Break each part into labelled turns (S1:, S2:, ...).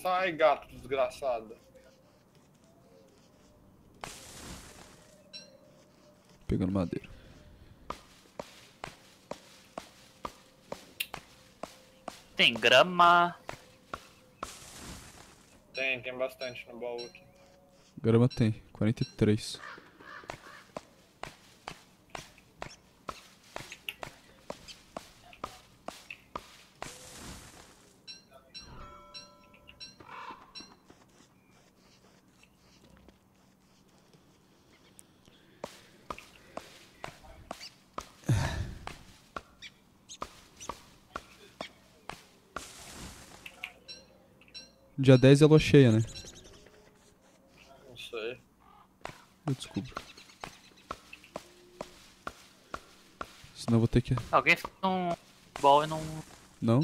S1: Sai, gato desgraçado.
S2: Pegando madeira.
S3: Tem grama.
S1: Tem bastante no baú aqui.
S2: Grama tem, 43. Dia 10 é lua cheia, né?
S1: Não sei.
S2: Eu descubro. Senão eu vou ter que...
S3: Alguém fez um ball e não.
S2: Não?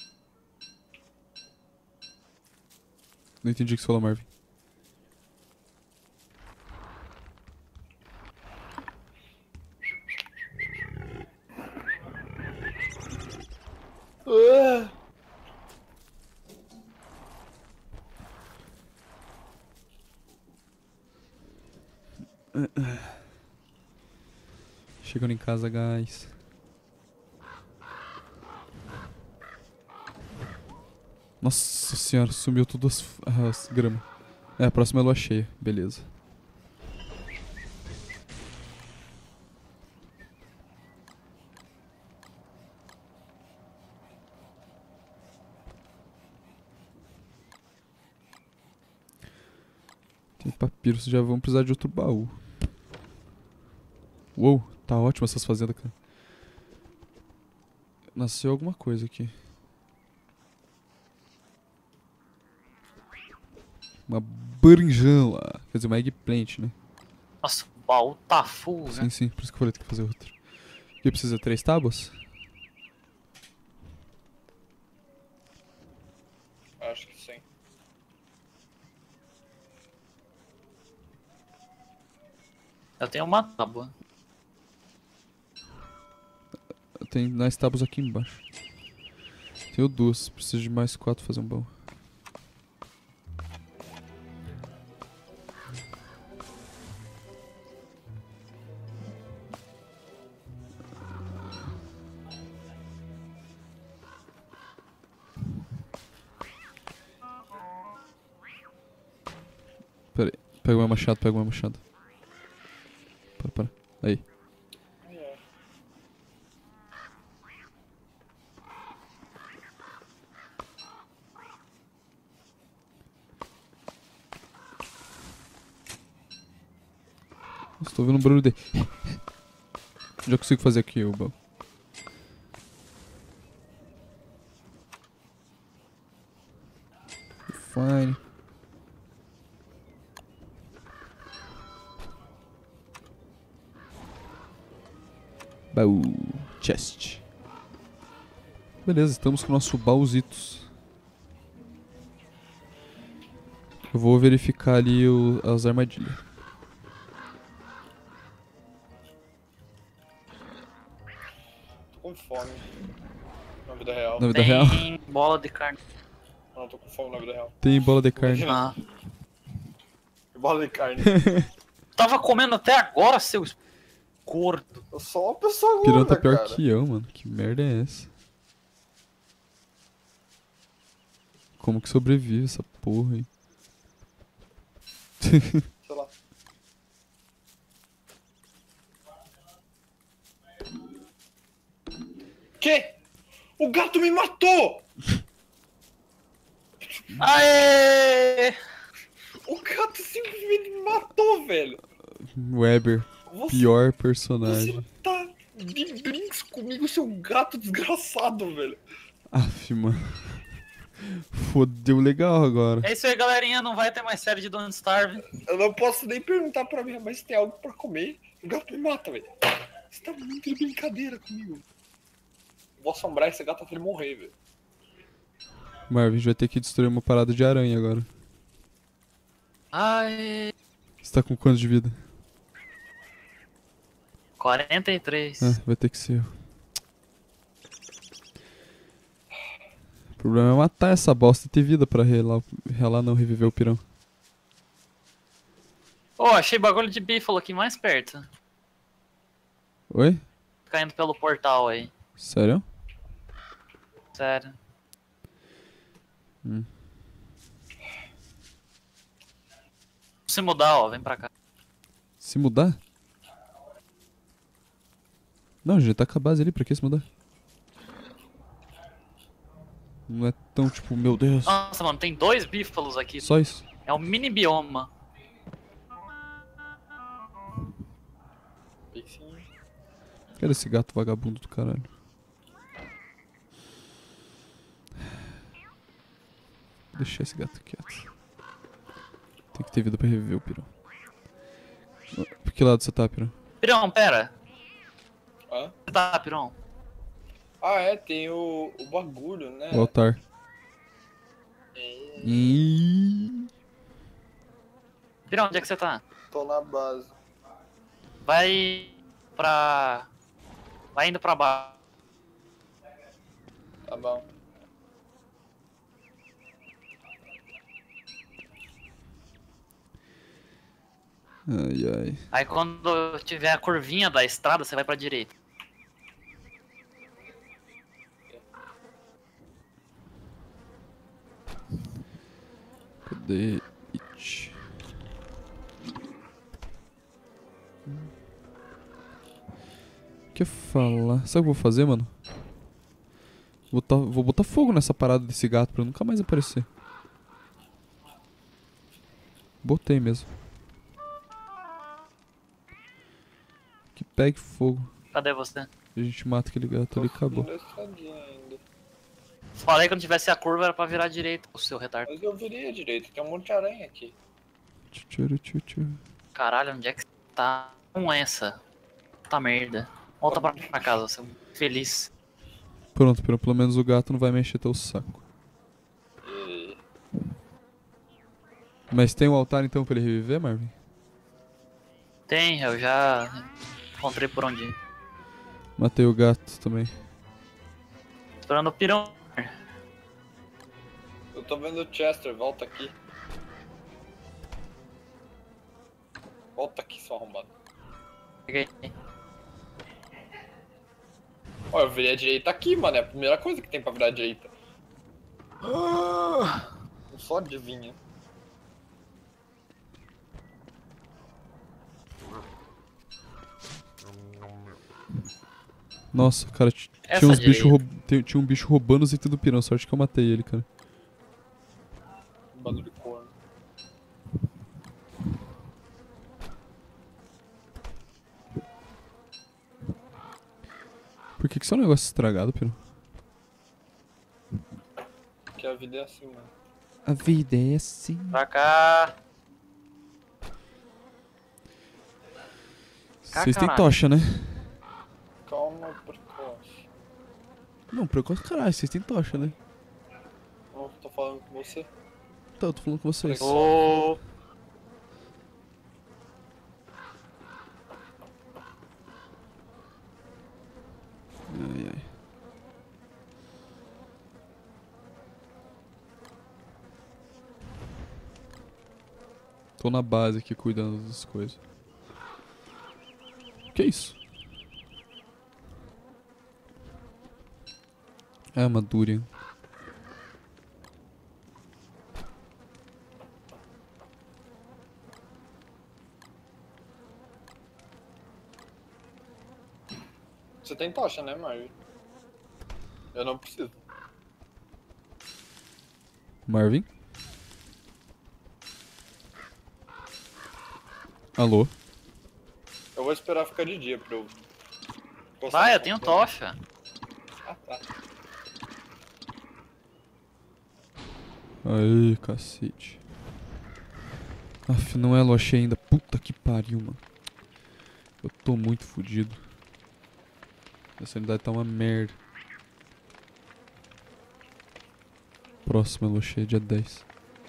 S2: Não entendi o que você falou, Marvin. Chegando em casa, guys. Nossa senhora, sumiu tudo as gramas. É, a próxima é lua cheia, beleza. Tem papiro, já vamos precisar de outro baú. Uou, tá ótimo essas fazendas, cara. Nasceu alguma coisa aqui. Uma berinjela. Quer dizer, uma eggplant, né?
S3: Nossa, o baú tá full,
S2: Sim,
S3: né?
S2: sim, por isso que eu falei que tem que fazer outra. Aqui precisa 3 tábuas?
S1: Acho que sim.
S3: Eu tenho uma tábua.
S2: Tem mais tábuas aqui embaixo. Tenho 2, preciso de mais 4 pra fazer um baú. Pera aí, pega o meu machado, pega o meu machado. Para. Aí. Nossa, tô ouvindo um barulho de... Já consigo fazer aqui o baú. Fine. Baú. Chest. Beleza, estamos com o nosso baúzitos. Eu vou verificar ali as armadilhas.
S1: Tô com fome. Na vida real.
S2: Na vida real?
S3: Tem bola de carne.
S1: Não, tô com fome na vida real.
S2: Tem bola de carne.
S3: Ah.
S1: Bola de carne.
S3: Tava comendo até agora, seu gordo.
S1: Eu sou uma pessoa
S2: Pirão
S1: gorda,
S2: tá pior
S1: cara.
S2: que eu, mano. Que merda é essa? Como que sobrevive essa porra aí?
S1: Sei lá. Que? O gato me matou!
S3: Aê!
S1: O gato simplesmente me matou, velho.
S2: Weber,
S1: Você,
S2: pior
S1: você
S2: personagem.
S1: tá de brinks comigo, seu gato desgraçado, velho.
S2: Aff, mano. Fodeu legal agora.
S3: É isso aí, galerinha. Não vai ter mais série de Don't Starve.
S1: Eu não posso nem perguntar pra minha mãe se tem algo pra comer. O gato me mata, velho. Você tá muito de brincadeira comigo. Vou assombrar esse gato até ele morrer, velho.
S2: Marvin, a gente vai ter que destruir uma parada de aranha agora.
S3: Ai.
S2: Você tá com quanto de vida?
S3: 43.
S2: Ah, vai ter que ser eu. O problema é matar essa bosta e ter vida pra relar não reviver o pirão.
S3: Ô, achei bagulho de bífalo aqui mais perto.
S2: Oi?
S3: Caindo pelo portal aí.
S2: Sério?
S3: Sério. Se mudar, ó, vem pra cá.
S2: Se mudar? Não, já tá com a base ali, pra que se mudar? Não é tão tipo, meu Deus.
S3: Nossa, mano, tem 2 bífalos aqui.
S2: Só isso.
S3: É um mini bioma.
S1: Sim.
S2: Cadê esse gato vagabundo do caralho? Deixa esse gato quieto. Tem que ter vida pra reviver o pirão. Por que lado você tá, pirão?
S3: Pirão, pera.
S1: Hã?
S3: Você tá, Pirão?
S1: Ah, é, tem o bagulho, né?
S2: O altar.
S1: É,
S3: Pirão, onde é que você tá?
S1: tô na base.
S3: Vai pra... Vai indo pra baixo.
S1: Tá bom.
S2: Ai, ai.
S3: Aí quando tiver a curvinha da estrada, você vai pra direita.
S2: Cadê it? O que falar? Sabe o que eu vou fazer, mano? Vou botar fogo nessa parada desse gato pra nunca mais aparecer. Botei mesmo. Que pegue fogo.
S3: Cadê você?
S2: A gente mata aquele gato ali e acabou.
S1: Tô subindo a escadinha ainda.
S3: Falei que quando tivesse a curva era pra virar direita, o seu retardo.
S1: Mas eu virei a direita, tem um monte de aranha aqui.
S2: Tchuru.
S3: Caralho, onde é que você tá com essa? Puta merda. Volta pra casa, seu feliz.
S2: Pronto, pelo menos o gato não vai mexer teu saco.
S1: E...
S2: Mas tem um altar então pra ele reviver, Marvin?
S3: Tem, eu já encontrei por onde ir.
S2: Matei o gato também.
S3: Esperando o pirão.
S1: Eu tô vendo o Chester, volta aqui. Volta aqui, seu arrombado.
S3: Peguei.
S1: Ó, eu virei a direita aqui, mano. É a primeira coisa que tem pra virar a direita. Só adivinha.
S2: Nossa, cara,
S3: Essa
S2: tinha uns bichos
S3: direita.
S2: tinha um bicho roubando os itens do pirão. Sorte que eu matei ele, cara.
S1: Bagulho de corno.
S2: Por que seu negócio é estragado, pirão?
S1: Que a vida é assim, mano.
S2: A vida é assim.
S3: Pra cá.
S2: Vocês têm
S3: caralho.
S2: tocha, né?
S1: Calma, precoce.
S2: Não, precoce caralho, vocês têm tocha, né?
S1: Não tô falando com você.
S2: Tá, eu tô falando com vocês.
S3: Ô,
S2: Ai, ai. Tô na base aqui cuidando das coisas. Que isso? É uma Durian.
S1: Você tem tocha, né, Mario? Eu não preciso.
S2: Marvin? Alô?
S1: Eu vou esperar ficar de dia pra eu...
S3: vai, eu tenho tocha.
S1: Ah, tá.
S2: Aí, cacete. Aff, não é loche ainda. Puta que pariu, mano. Eu tô muito fudido. A sanidade tá uma merda. Próxima loche, dia 10.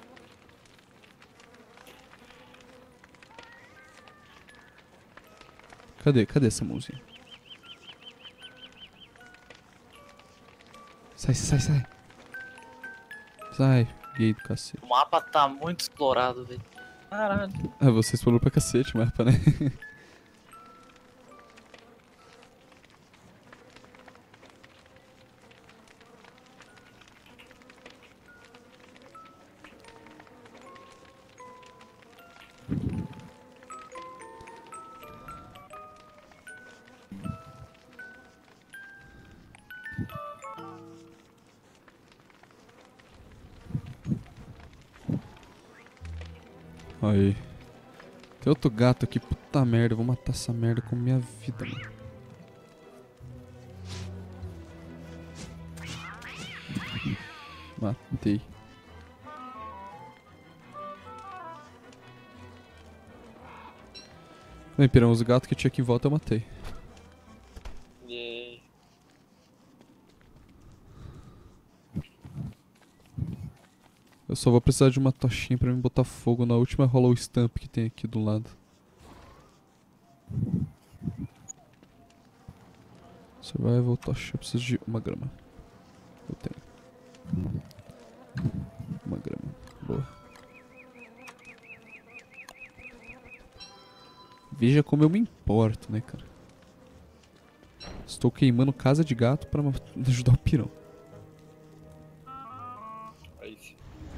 S2: Cadê essa música? Sai. Ai, gay do cacete.
S3: O mapa tá muito explorado, velho. Caralho.
S2: Ah, você explorou pra cacete o mapa, né? Aí. Tem outro gato aqui, puta merda. Eu vou matar essa merda com minha vida, mano. Matei. Bem, Pirão, os gatos que tinha aqui em volta eu matei.
S1: Yay.
S2: Eu só vou precisar de uma tochinha pra me botar fogo na última Hollow Stump que tem aqui do lado. Survival tocha, eu preciso de uma grama. Eu tenho. Uma grama. Boa. Veja como eu me importo, né, cara? Estou queimando casa de gato pra ajudar o Pirão.
S1: É isso.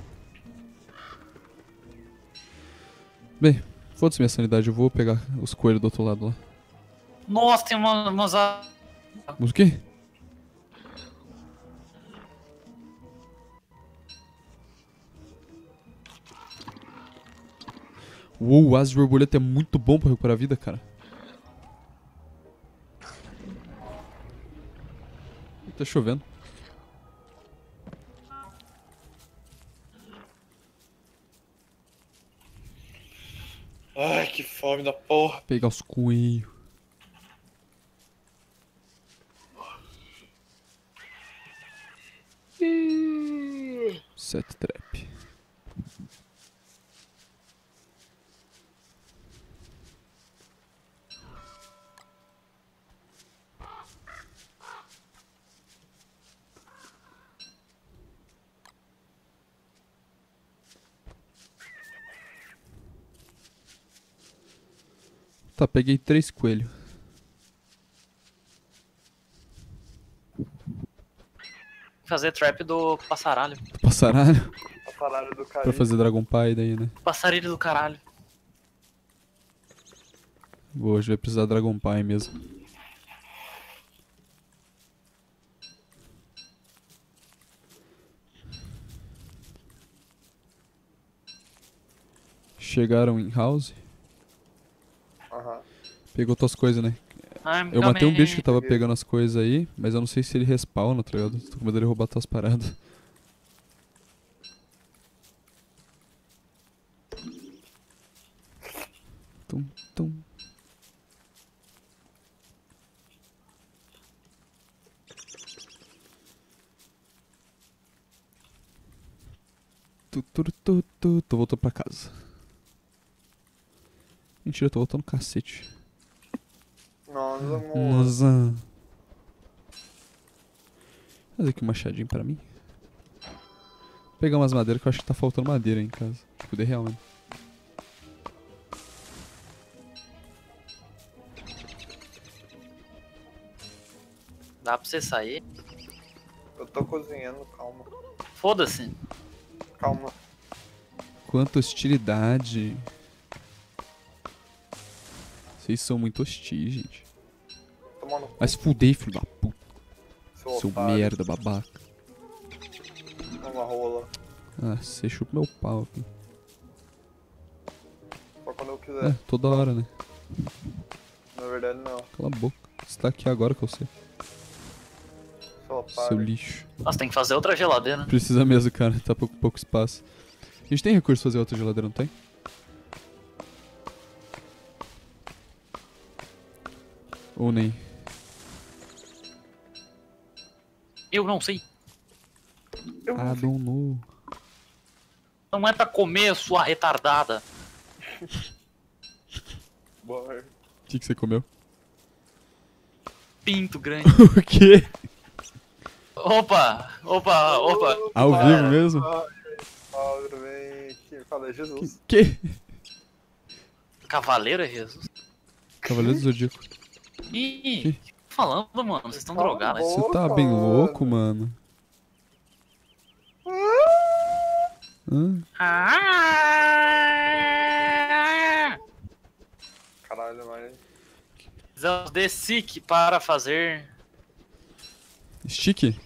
S2: Bem, foda-se minha sanidade, eu vou pegar os coelhos do outro lado lá.
S3: Nossa, tem umas...
S2: Mas o quê? Uou, o asa de borboleta é muito bom pra recuperar a vida, cara. Tá chovendo.
S1: Ai, que fome da porra.
S2: Pegar os coelhos. Set trap. Tá, peguei 3 coelhos.
S3: Fazer trap do passaralho.
S2: Passaralho.
S1: A parada do cara.
S2: Pra fazer Dragon Pie daí, né?
S3: Passarilho do caralho.
S2: Boa, hoje vai precisar Dragon Pie mesmo. Chegaram em house.
S1: Aham.
S2: Pegou tuas coisas, né?
S3: I'm
S2: Eu matei um
S3: coming.
S2: bicho que tava pegando as coisas aí, mas eu não sei se ele respawna, tá ligado? Tô com medo dele roubar tuas paradas. Tum, tum. Tô voltando pra casa. Mentira, eu tô voltando cacete.
S1: Nossa, amor.
S2: Nossa. Fazer aqui um machadinho pra mim. Vou pegar umas madeiras que eu acho que tá faltando madeira aí em casa. Tipo, de real mesmo.
S3: Dá pra você sair?
S1: Eu tô cozinhando, calma.
S3: Foda-se.
S1: Calma.
S2: Quanta hostilidade. Vocês são muito hostis, gente.
S1: Tomando cu,
S2: Mas fudei, filho da puta. Seu
S1: otário.
S2: merda, babaca.
S1: Uma rola.
S2: Ah, você chupa meu pau, filho.
S1: Só quando eu quiser.
S2: É, toda hora, né?
S1: Na verdade, não.
S2: Cala a boca. Você tá aqui agora que eu sei.
S1: Seu otário.
S2: Seu lixo.
S3: Nossa, tem que fazer outra geladeira.
S2: Precisa mesmo, cara. Tá pouco espaço. A gente tem recurso pra fazer outra geladeira, não tem? Ou nem?
S3: Eu não sei.
S1: Eu
S2: Ah, don't know.
S3: Não é pra comer, sua retardada.
S1: Boa.
S2: O que você comeu?
S3: Pinto grande.
S2: O quê?
S3: Opa!
S2: Ao vivo mesmo?
S1: Tudo bem? Quem fala é Jesus.
S2: Que?
S3: Cavaleiro é Jesus?
S2: Cavaleiro do Zodíaco.
S3: Ih, que falando, mano? Vocês estão drogados.
S2: Você tá bem louco, mano?
S1: Caralho, mas...
S3: Precisamos de SIC para fazer
S2: Stick?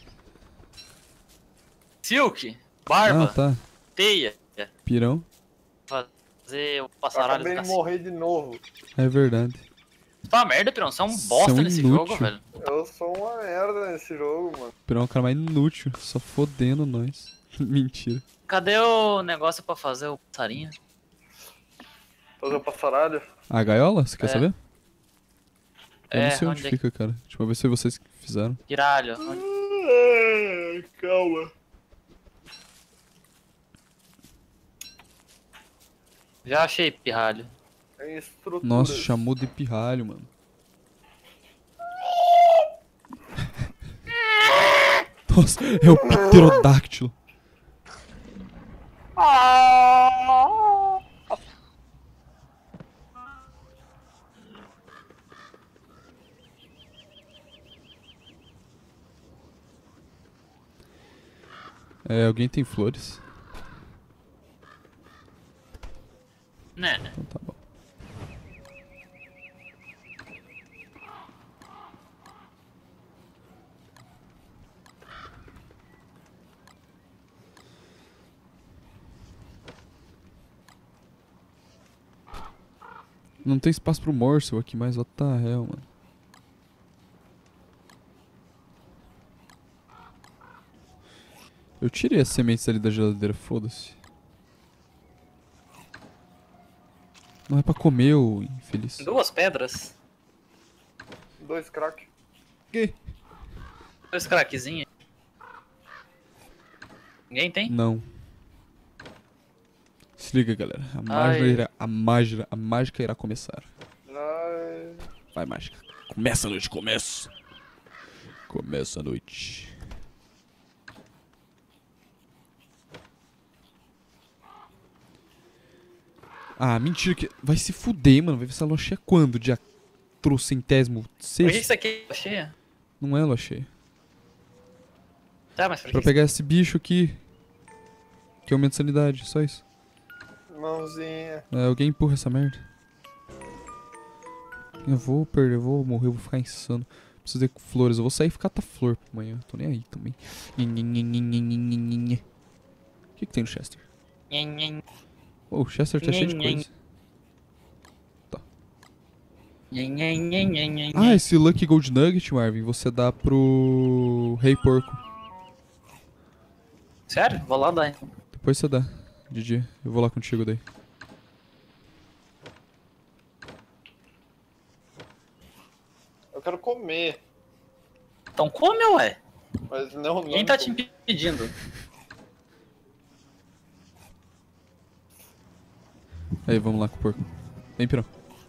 S3: silk, barba,
S2: Ah, tá.
S3: teia,
S2: Pirão.
S3: fazer o
S1: Eu
S3: passaralho
S1: acabei
S3: do
S1: de
S3: cacete.
S1: morrer de novo.
S2: É verdade.
S3: Tá merda, Pirão. Você é um
S2: Você é
S3: bosta
S2: um
S3: nesse
S2: inútil.
S3: jogo, velho.
S1: Eu sou uma merda nesse jogo, mano.
S2: Pirão é o cara mais inútil. Só fodendo nós. Mentira.
S3: Cadê o negócio pra fazer o passarinho?
S1: Fazer o passaralho.
S2: A gaiola? Você quer
S3: É.
S2: saber? Eu não sei
S3: onde
S2: onde
S3: é
S2: fica, cara. Deixa eu ver se vocês que fizeram.
S3: Piralho.
S1: Calma.
S3: Já achei pirralho.
S1: Tem estrutura.
S2: Nossa, chamou de pirralho, mano. Nossa, é o pterodáctilo. É, alguém tem flores?
S3: Né?
S2: Então tá bom. Não tem espaço pro Morsel aqui, mas what the hell, mano. Eu tirei as sementes ali da geladeira, foda-se. Não é pra comer, ô infeliz.
S3: 2 pedras.
S1: 2 crack.
S2: Que?
S3: 2 craquezinhos. Ninguém tem?
S2: Não. Se liga, galera. A mágica irá começar.
S1: Ai...
S2: Vai, mágica. Começa a noite, começa. Começa a noite. Ah, mentira que... Vai se fuder, mano. Vai ver essa lua cheia quando? Dia trocentésimo
S3: Por que
S2: sexto?
S3: isso aqui tá cheia?
S2: Não é lua cheia.
S3: Tá, mas por
S2: Pra
S3: que
S2: pegar esse bicho aqui. Que aumenta a sanidade, só isso.
S1: Mãozinha.
S2: É, alguém empurra essa merda. Eu vou perder, eu vou morrer, eu vou ficar insano. Preciso de flores, eu vou sair e ficar flor amanhã. Tô nem aí também. O que tem no Chester? Oh, o Chester tá cheio de coisa. Ah, esse Lucky Gold Nugget, Marvin, você dá pro Rei Porco.
S3: Sério? Vou lá dar.
S2: Depois você dá, de dia. Eu vou lá contigo daí.
S1: Eu quero comer.
S3: Então come, ué.
S1: Mas não...
S3: Quem tá te impedindo?
S2: Aí, vamos lá com o porco. Vem, pirão.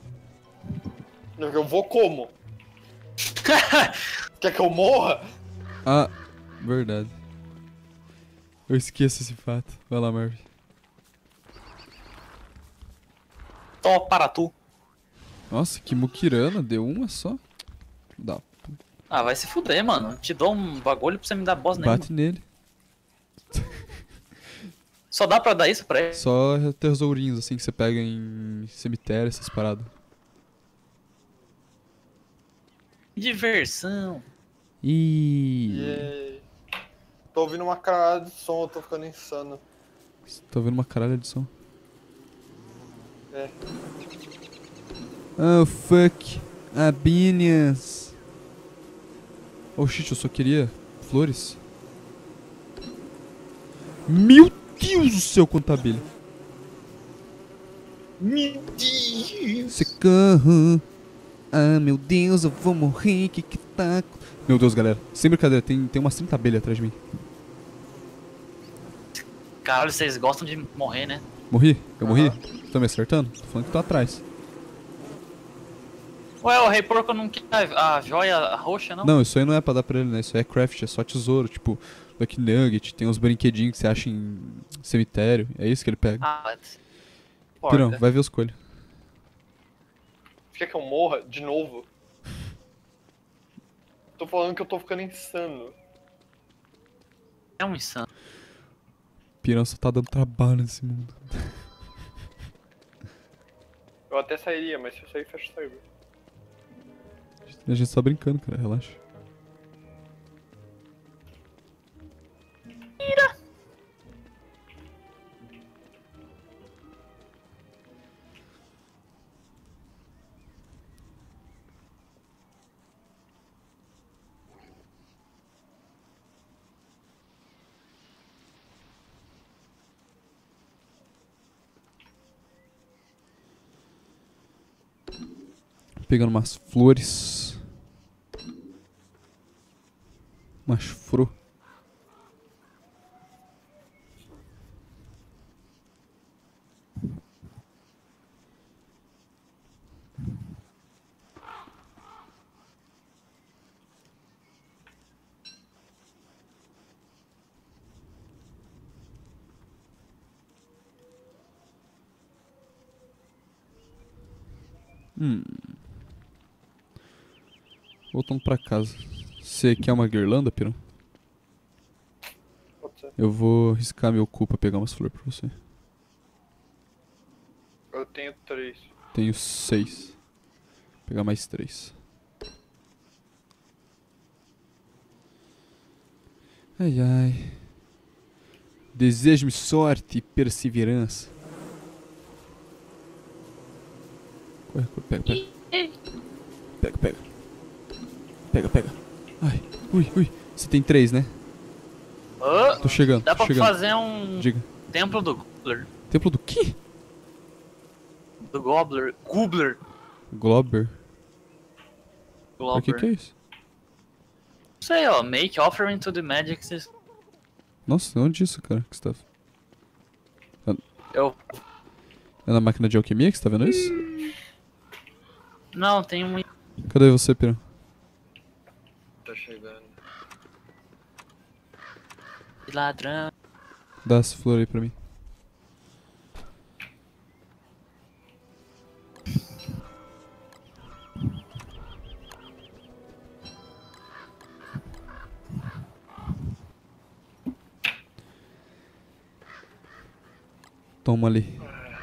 S1: Eu vou como? Quer que eu morra?
S2: Ah, verdade. Eu esqueço esse fato. Vai lá, Marvin.
S3: Tô para tu.
S2: Nossa, que muquirana, deu uma só. Dá.
S3: Ah, vai se fuder, mano. Te dou um bagulho pra você me dar boss nenhuma.
S2: Bate nele.
S3: Só dá pra dar isso pra ele?
S2: Só tesourinhos assim que você pega em cemitério, essas paradas.
S3: Diversão.
S2: Ih.
S1: Tô ouvindo uma caralho de som, eu tô ficando insano.
S2: Tô vendo uma caralho de som.
S1: É.
S2: Oh, fuck. Abelhas. Oh, shit, eu só queria flores. Meu Deus do céu, quanta abelha.
S1: Meu Deus!
S2: Socorro. Ah, meu Deus, eu vou morrer, que tá... Meu Deus, galera, sem brincadeira, tem umas 30 abelhas atrás de mim.
S3: Caralho, vocês gostam de morrer, né?
S2: Morri? Eu morri? Tá me acertando? Tô falando que tô atrás.
S3: Ué, o Rei Porco não quer a joia roxa, não?
S2: Não, isso aí não é pra dar pra ele, né? Isso aí é craft, é só tesouro. Tipo, Lucky Nugget, tem uns brinquedinhos que você acha em cemitério. É isso que ele pega.
S3: Ah, mas...
S2: Pirão,
S3: Porca.
S2: vai ver os coelhos.
S1: Quer que eu morra de novo? Tô falando que eu tô ficando insano.
S3: É um insano.
S2: Pirão só tá dando trabalho nesse mundo.
S1: Eu até sairia, mas se eu sair, fecha o server.
S2: A gente tá brincando, cara, relaxa. Pegando umas flores. Umas fro. Voltando pra casa. Você quer uma guirlanda, Pirão?
S1: Pode ser.
S2: Eu vou riscar meu cu pra pegar umas flores pra você.
S1: Eu tenho 3.
S2: Tenho 6. Vou pegar mais 3. Ai ai. Desejo-me sorte e perseverança. Corre, corre, pega, pega. Pega, pega. Pega, pega. Ai, ui, ui. Você tem 3, né?
S3: Oh,
S2: Tô chegando,
S3: dá
S2: tô
S3: pra
S2: chegando.
S3: fazer um
S2: Diga.
S3: templo do Gobbler.
S2: Templo do quê?
S3: Do Gobbler. Gobbler.
S2: Glober? Pra
S3: Gobbler.
S2: que é isso?
S3: Não sei, ó. Make offering to the magic system.
S2: Nossa, onde isso, cara? Que você tá...
S3: Eu...
S2: É na máquina de alquimia que você tá vendo isso?
S3: Não, tem um...
S2: Cadê você, Pirão?
S1: Tá chegando.
S3: ladrão.
S2: Dá essa flor aí pra mim. Toma ali.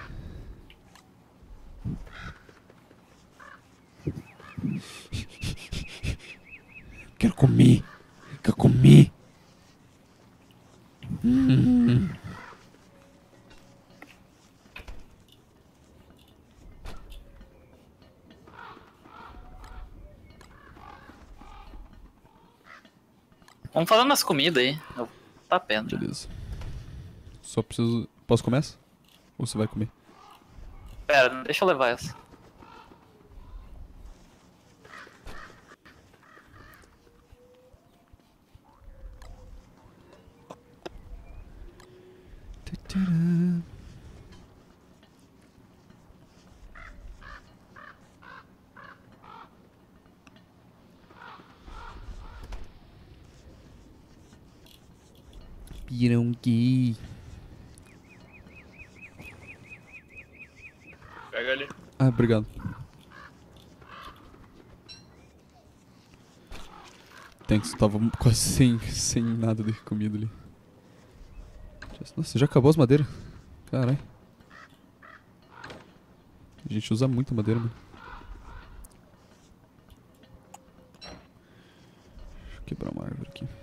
S2: Quero comer. Quero comer.
S3: Vamos falando nas comidas aí. Eu... Tá pedra.
S2: Beleza. Só preciso... Posso começar? Ou você vai comer?
S3: Pera, deixa eu levar essa.
S2: Pirão gay.
S1: Pega ali.
S2: Ah, obrigado. Thanks, tava quase sem nada de comida ali. Nossa, já acabou as madeiras? Caralho. A gente usa muita madeira, mano. Deixa eu quebrar uma árvore aqui.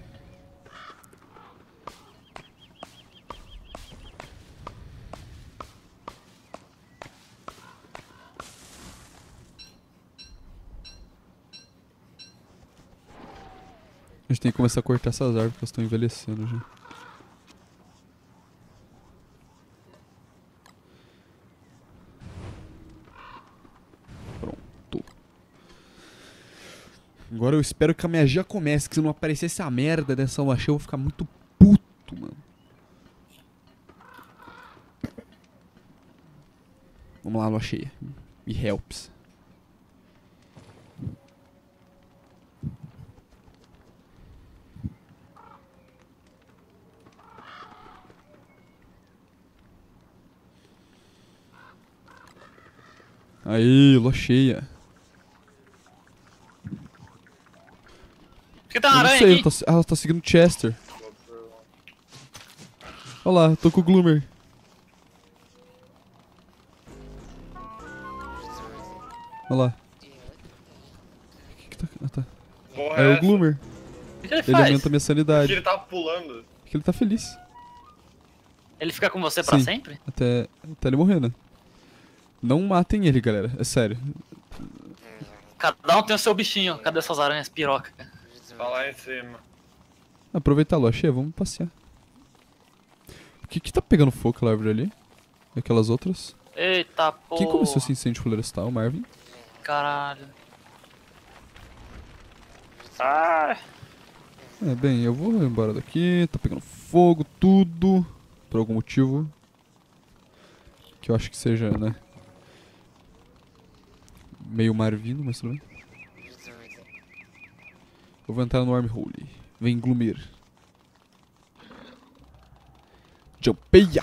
S2: A gente tem que começar a cortar essas árvores que elas estão envelhecendo já. Pronto. Agora eu espero que a magia comece, que se não aparecer essa merda dessa lua cheia eu vou ficar muito puto, mano. Vamos lá, lua cheia. Me helps. Aí, lua cheia.
S3: Por que tem
S2: Eu
S3: uma
S2: não
S3: aranha
S2: sei,
S3: aqui?
S2: ela tá seguindo Chester. Olha lá, tô com o Gloomer. Olha lá. O que tá... Ah, tá.
S1: Porra,
S2: É
S1: é
S2: o
S1: essa?
S2: Gloomer.
S3: O que ele
S2: Ele
S3: faz?
S2: aumenta a minha
S1: Porque
S2: sanidade.
S1: ele tava pulando.
S2: Porque ele tá feliz.
S3: Ele fica com você pra
S2: Sim.
S3: sempre?
S2: Até ele morrer, né? Não matem ele, galera. É sério.
S3: Cada um tem o seu bichinho. Cadê suas aranhas piroca?
S1: Tá lá em cima.
S2: Aproveitar a lua cheia, vamos passear. O que tá pegando fogo aquela árvore ali? E aquelas outras?
S3: Eita porra.
S2: Quem começou esse incêndio florestal? O Marvin?
S3: Caralho. Ah.
S2: É, bem, eu vou embora daqui. Tá pegando fogo, tudo. Por algum motivo. Que eu acho que seja, né? Meio Marvino, mas tudo bem. Eu vou entrar no Wormhole. Vem Gloomer. Jumpeia!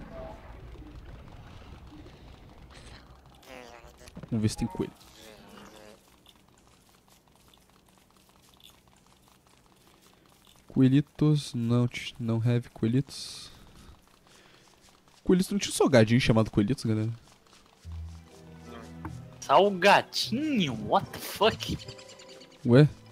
S2: Vamos ver se tem coelho. Coelhitos, não have coelhitos. Coelhitos, não tinha um salgadinho chamado coelhitos, galera?
S3: Salgadinho? What the fuck?
S2: Ué?